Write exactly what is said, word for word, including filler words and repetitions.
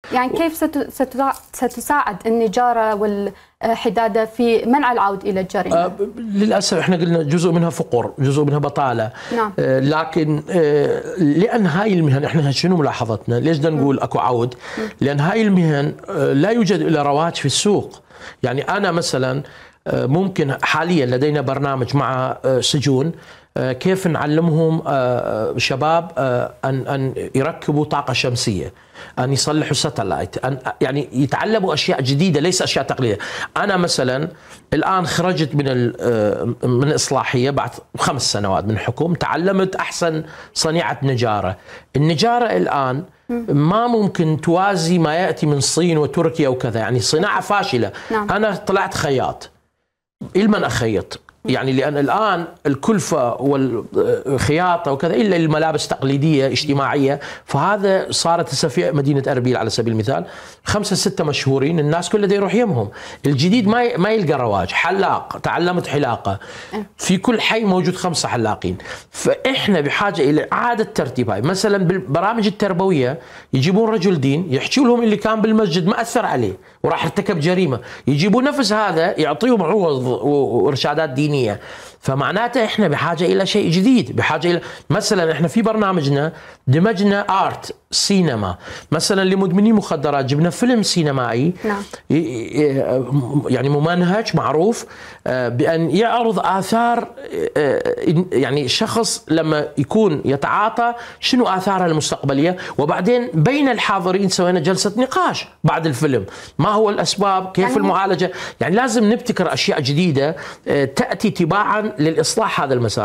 يعني كيف ستساعد النجارة والحدادة في منع العودة إلى الجريمة؟ آه للأسف احنا قلنا جزء منها فقر، جزء منها بطالة. نعم. آه لكن آه لأن هاي المهن احنا شنو ملاحظتنا؟ ليش بدنا نقول اكو عود؟ لأن هاي المهن آه لا يوجد إلا رواج في السوق. يعني أنا مثلا آه ممكن حاليا لدينا برنامج مع آه سجون كيف نعلمهم شباب أن أن يركبوا طاقة شمسية، أن يصلحوا ساتلايت، أن يعني يتعلموا أشياء جديدة ليس أشياء تقليدية. أنا مثلا الآن خرجت من من الإصلاحية بعد خمس سنوات من الحكم، تعلمت أحسن صنيعة نجارة. النجارة الآن ما ممكن توازي ما يأتي من الصين وتركيا وكذا، يعني صناعة فاشلة. نعم. أنا طلعت خياط، إلمن أخيط؟ يعني لأن الآن الكلفة والخياطة وكذا إلا الملابس تقليدية اجتماعية، فهذا صارت هسه في مدينة أربيل على سبيل المثال خمسة ستة مشهورين الناس كلها يروح يمهم. الجديد ما ما يلقى رواج. حلاق، تعلمت حلاقة، في كل حي موجود خمسة حلاقين. فإحنا بحاجة إلى إعادة ترتيب هاي. مثلا بالبرامج التربوية يجيبون رجل دين يحكوا لهم اللي كان بالمسجد ما أثر عليه وراح ارتكب جريمة، يجيبون نفس هذا يعطيهم عوض وإرشادات دينية. فمعناته احنا بحاجه الى شيء جديد، بحاجه الى مثلا احنا في برنامجنا دمجنا ارت سينما، مثلا لمدمني مخدرات جبنا فيلم سينمائي. نعم. يعني ممنهج معروف بان يعرض اثار، يعني الشخص لما يكون يتعاطى شنو اثارها المستقبليه، وبعدين بين الحاضرين سوينا جلسه نقاش بعد الفيلم، ما هو الاسباب، كيف يعني المعالجه. يعني لازم نبتكر اشياء جديده تاتي تباعا للاصلاح هذا المسار.